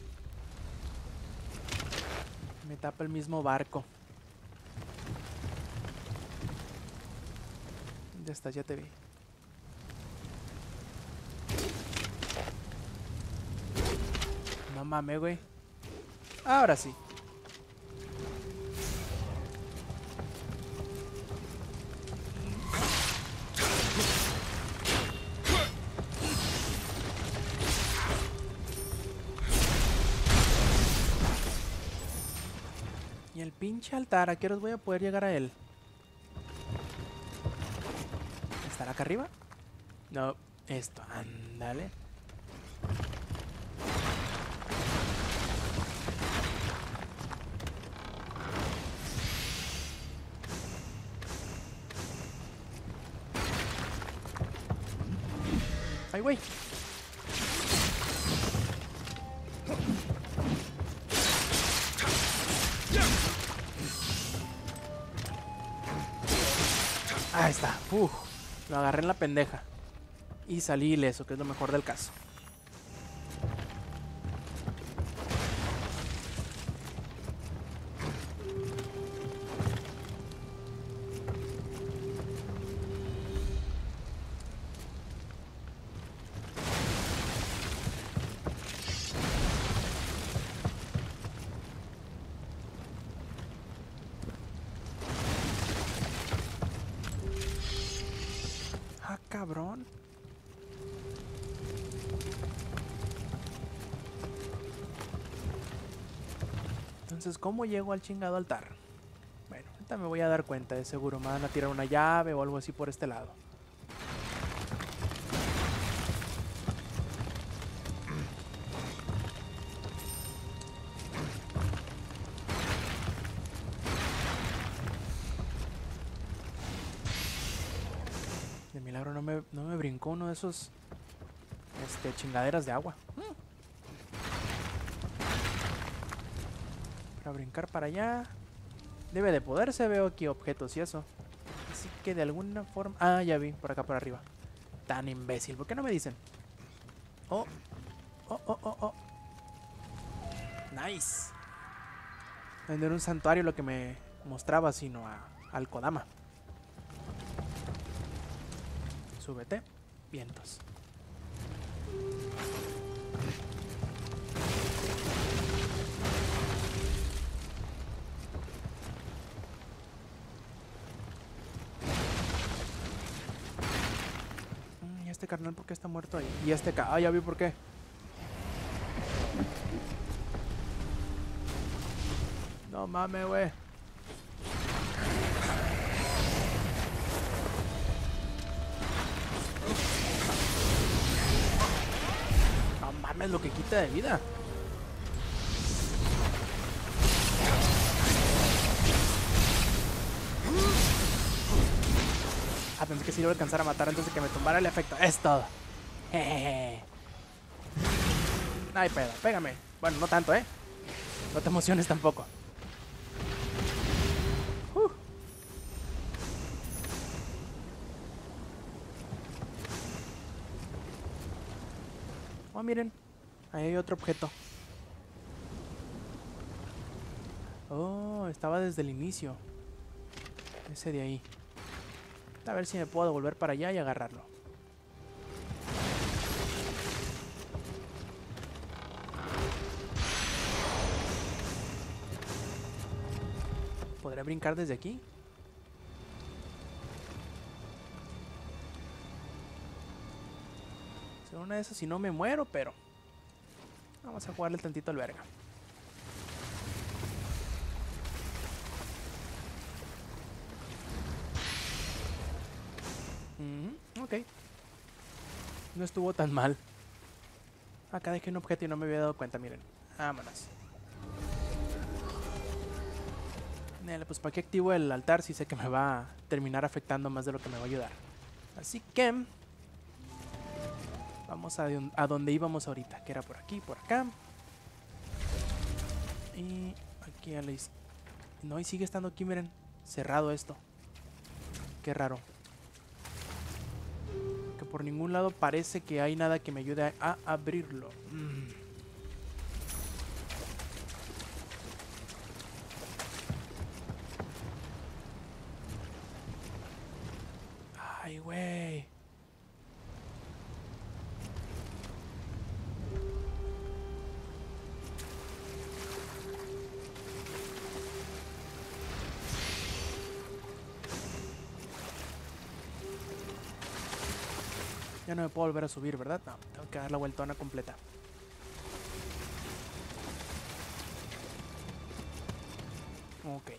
Me tapa el mismo barco. ¿Dónde estás? Ya te vi. No mames, güey. Ahora sí. Y el pinche altar, ¿a qué horas voy a poder llegar a él? ¿Estará acá arriba? No, esto, ándale. ¡Ay, güey! Ahí está. Uf, lo agarré en la pendeja. Y salí ileso, que es lo mejor del caso. Ah, cabrón. Entonces, ¿cómo llego al chingado altar? Bueno, ahorita me voy a dar cuenta, de seguro me van a tirar una llave o algo así por este lado. De milagro no me brincó uno de esos chingaderas de agua. Para brincar para allá. Debe de poderse, veo aquí objetos y eso. Así que de alguna forma... Ah, ya vi, por acá por arriba. Tan imbécil, ¿por qué no me dicen? Oh, oh, oh, oh, oh. Nice. No era un santuario lo que me mostraba, sino al Kodama. Súbete. Vientos. ¿Y este carnal por qué está muerto ahí? Y este acá. Ah, ya vi por qué. No mames, güey. No mames lo que quita de vida. Ah, pensé que sí lo iba a alcanzar a matar antes de que me tumbara el efecto. Es todo. Jejeje. Ay, pedo, pégame. Bueno, no tanto, ¿eh? No te emociones tampoco. Oh, miren. Ahí hay otro objeto. Oh, estaba desde el inicio. Ese de ahí. A ver si me puedo devolver para allá y agarrarlo. ¿Podré brincar desde aquí? Será una de esas si no me muero, pero... Vamos a jugarle tantito al verga. Ok. No estuvo tan mal. Acá dejé un objeto y no me había dado cuenta, miren. Vámonos. Pues para qué activo el altar si sé que me va a terminar afectando más de lo que me va a ayudar. Así que... Vamos a donde íbamos ahorita, que era por aquí, por acá. Y aquí a la izquierda. No, y sigue estando aquí, miren. Cerrado esto. Qué raro. Que por ningún lado parece que hay nada que me ayude a abrirlo. Ay, güey. Ya no me puedo volver a subir, ¿verdad? No, tengo que dar la vueltona completa. Ok.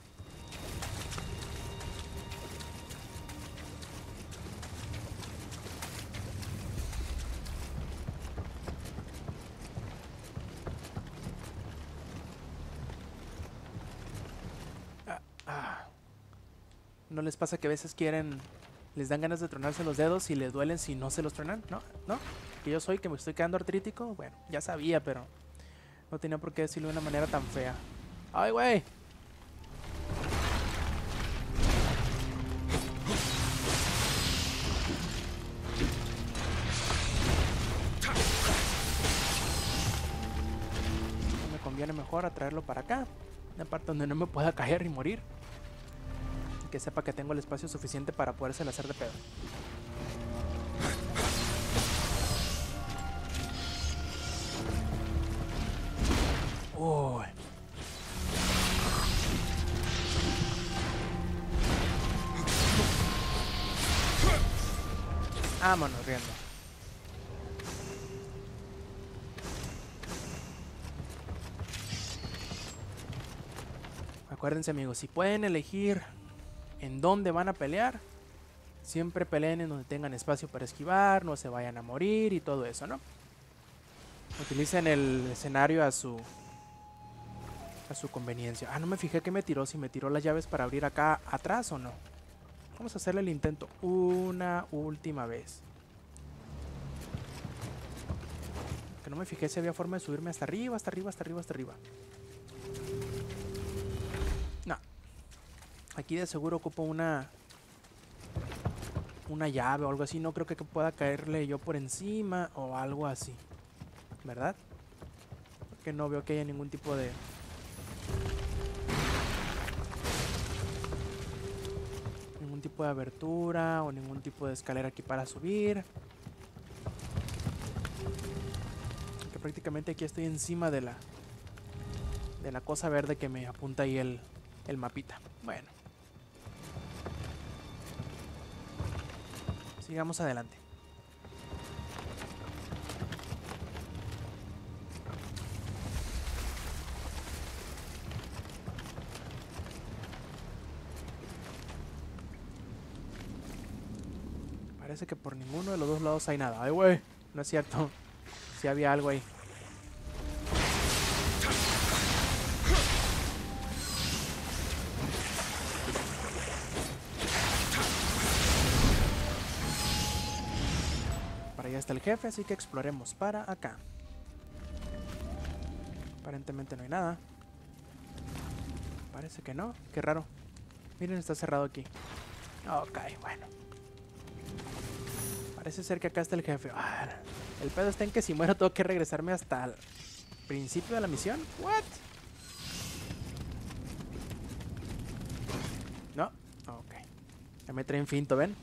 ¿No les pasa que a veces les dan ganas de tronarse los dedos y les duelen si no se los tronan? ¿No? ¿No? Que yo soy, que me estoy quedando artrítico. Bueno, ya sabía, pero no tenía por qué decirlo de una manera tan fea. ¡Ay, güey! Me conviene mejor atraerlo para acá. Una parte donde no me pueda caer y morir. Que sepa que tengo el espacio suficiente para podérselo hacer de pedo. Uy. Vámonos riendo. Acuérdense, amigos, si pueden elegir en dónde van a pelear, siempre peleen en donde tengan espacio para esquivar, no se vayan a morir y todo eso, ¿no? Utilicen el escenario a su conveniencia. Ah, no me fijé que me tiró, si me tiró las llaves para abrir acá atrás o no. Vamos a hacerle el intento una última vez. Que no me fijé si había forma de subirme hasta arriba, hasta arriba, hasta arriba, hasta arriba. No. Aquí de seguro ocupo una llave o algo así. No creo que pueda caerle yo por encima o algo así, ¿verdad? Porque no veo que haya ningún tipo de... ningún tipo de abertura o ningún tipo de escalera aquí para subir. Que prácticamente aquí estoy encima de la cosa verde que me apunta ahí el mapita. Bueno. Sigamos adelante. Parece que por ninguno de los dos lados hay nada. Ay, güey. No es cierto. Sí había algo ahí. Para allá está el jefe, así que exploremos para acá. Aparentemente no hay nada. Parece que no. Qué raro. Miren, está cerrado aquí. Ok, bueno. Parece ser que acá está el jefe. Ah, el pedo está en que si muero tengo que regresarme hasta el principio de la misión. ¿What? No. Ok. Ya me traen finto, ¿ven?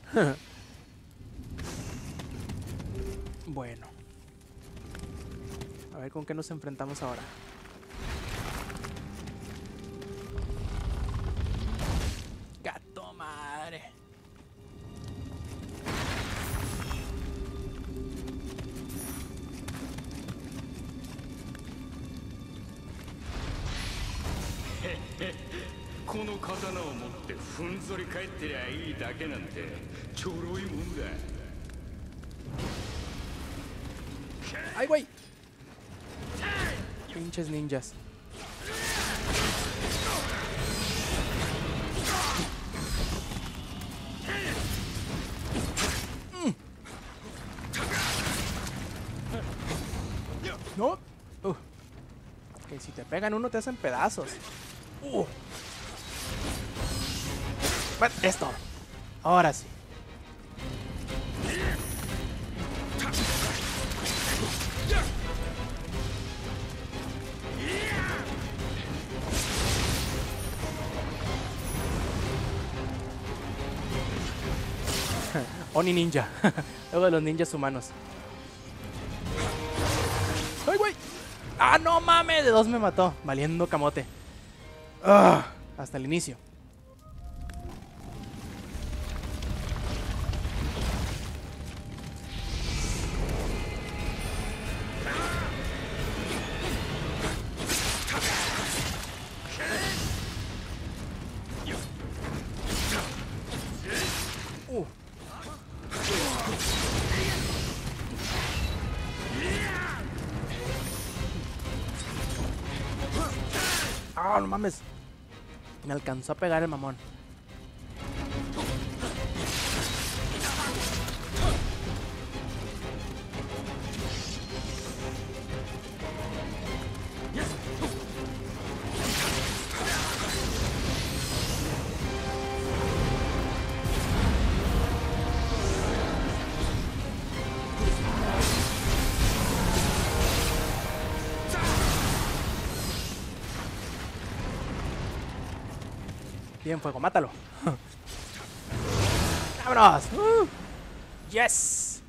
Bueno. A ver con qué nos enfrentamos ahora. Gato madre. ¡Ay, güey! Pinches ninjas. pegan uno te hacen pedazos. Bueno, es todo. Ahora sí. Oni ninja. Luego de los ninjas humanos. ¡Ay, güey! ¡Ah, no mames! De 2 me mató. Valiendo camote. Hasta el inicio. ¡Ah, no mames! Me alcanzó a pegar el mamón. Bien, fuego, mátalo. ¡Vámonos! ¡Yes!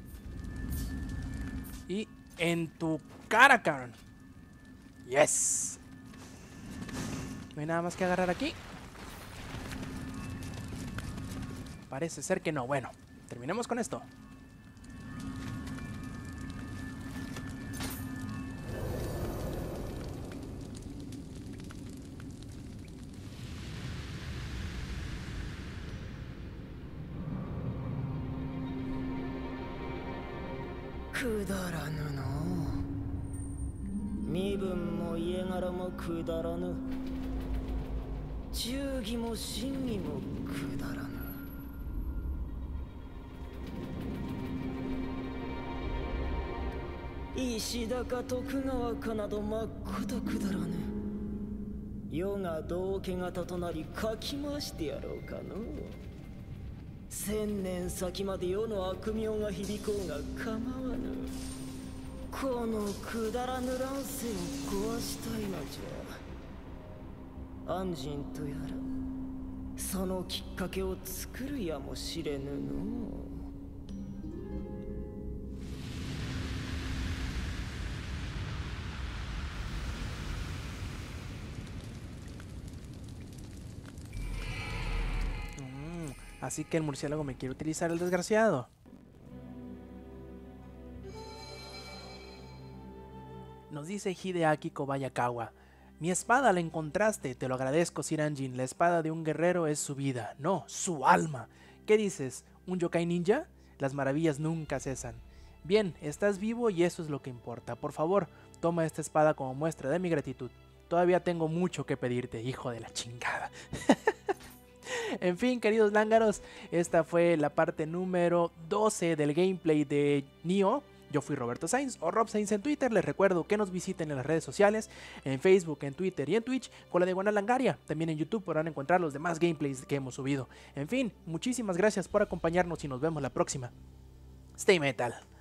Y en tu cara, cabrón. ¡Yes! No hay nada más que agarrar aquí. Parece ser que no. Bueno, terminemos con esto. くだらぬの身分も家柄もくだらぬ忠義も真偽もくだらぬ石高徳川かなどまっことくだらぬ世が道家型となりかき回してやろうかの1000年先まで世の悪名が響こうが構わぬこのくだらぬ乱世を壊したいのじゃ安心とやらそのきっかけを作るやもしれぬの Así que el murciélago me quiere utilizar, el desgraciado. Nos dice Hideaki Kobayakawa. Mi espada la encontraste, te lo agradezco, Sir Anjin. La espada de un guerrero es su vida, no, su alma. ¿Qué dices? ¿Un yokai ninja? Las maravillas nunca cesan. Bien, estás vivo y eso es lo que importa. Por favor, toma esta espada como muestra de mi gratitud. Todavía tengo mucho que pedirte, hijo de la chingada. En fin, queridos lángaros, esta fue la parte número 12 del gameplay de Nioh. Yo fui Roberto Sainz o Rob Sainz en Twitter. Les recuerdo que nos visiten en las redes sociales, en Facebook, en Twitter y en Twitch con la Diagonal Langaria. También en YouTube podrán encontrar los demás gameplays que hemos subido. En fin, muchísimas gracias por acompañarnos y nos vemos la próxima. Stay metal.